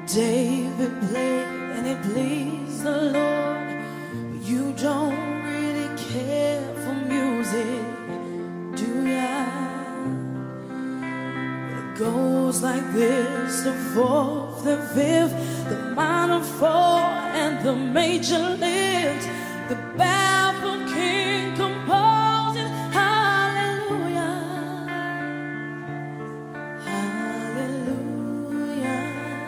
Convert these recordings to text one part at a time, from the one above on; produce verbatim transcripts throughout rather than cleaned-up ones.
David played and it pleased the Lord, but you don't really care for music, do ya? It goes like this: the fourth, the fifth, the minor four, and the major lift. The baffled king composing hallelujah, hallelujah,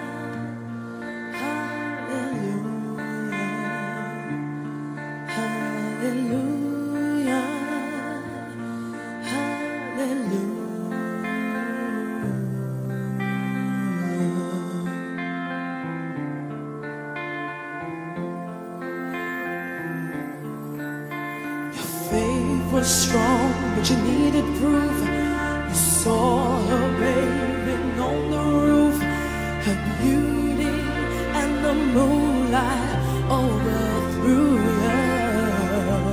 hallelujah, hallelujah, hallelujah. Faith was strong, but you needed proof. You saw her bathing on the roof, her beauty and the moonlight overthrew you.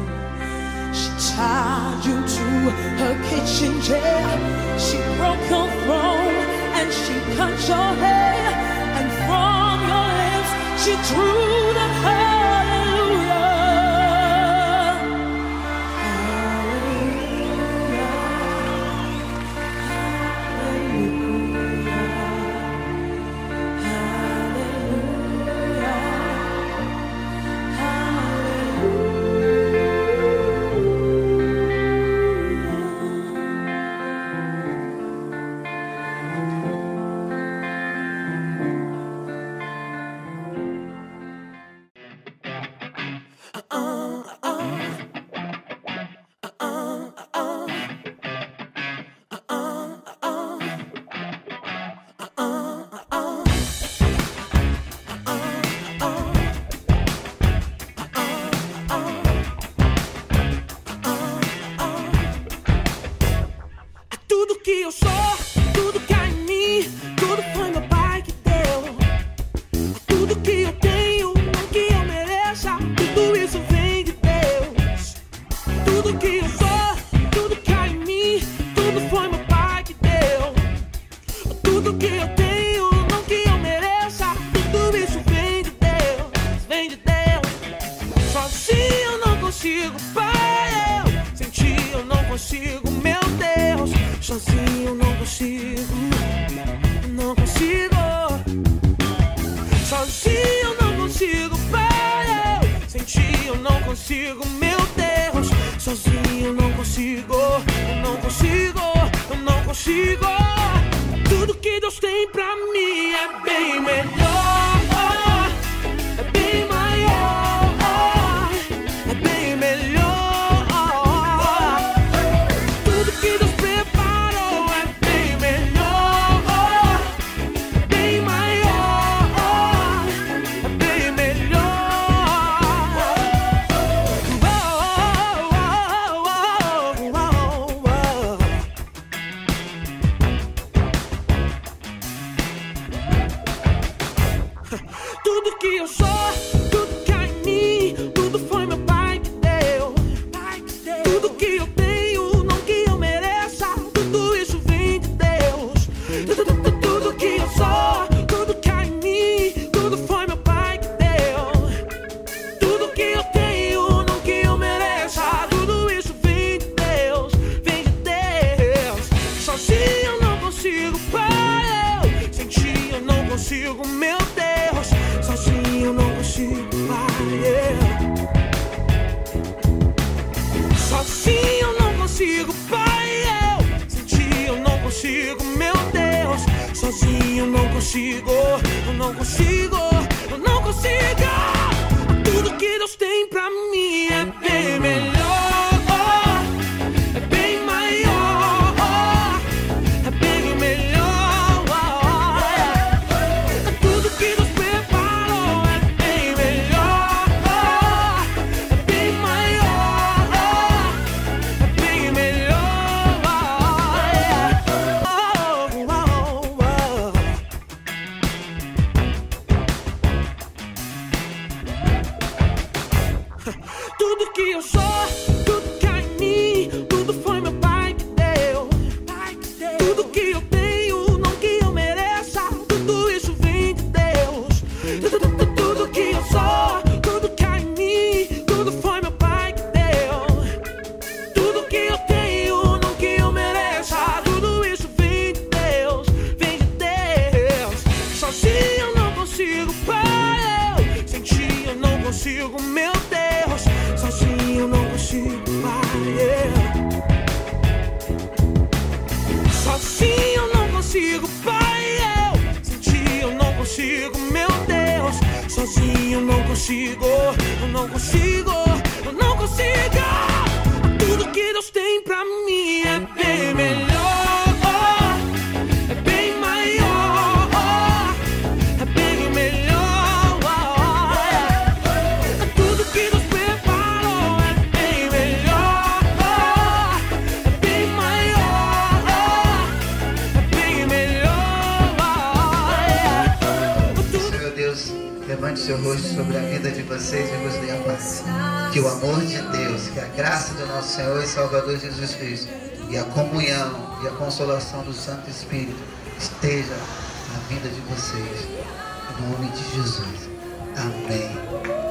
She tied you to her kitchen chair, she broke your throne and she cut your hair, and from your lips she drew the hallelujah. Tudo que eu tenho, não que eu mereça, tudo isso vem de Deus. consigo, meu Deus. Sozinho eu não consigo, Pai. Sozinho eu não consigo, Pai. Eu senti, eu não consigo, meu Deus. Sozinho eu não consigo, eu não consigo, eu não consigo. Tudo que Deus tem pra mim é bem melhor, é bem maior, é bem melhor. Tudo que Deus preparou é bem melhor, é bem maior, é bem melhor. Senhor Deus, levante seu rosto sobre a vida de vocês e vos dê a paz. Que o amor de Deus, que a graça do nosso Senhor e Salvador Jesus Cristo, e a comunhão e a consolação do Santo Espírito esteja na vida de vocês. Em nome de Jesus. Amém.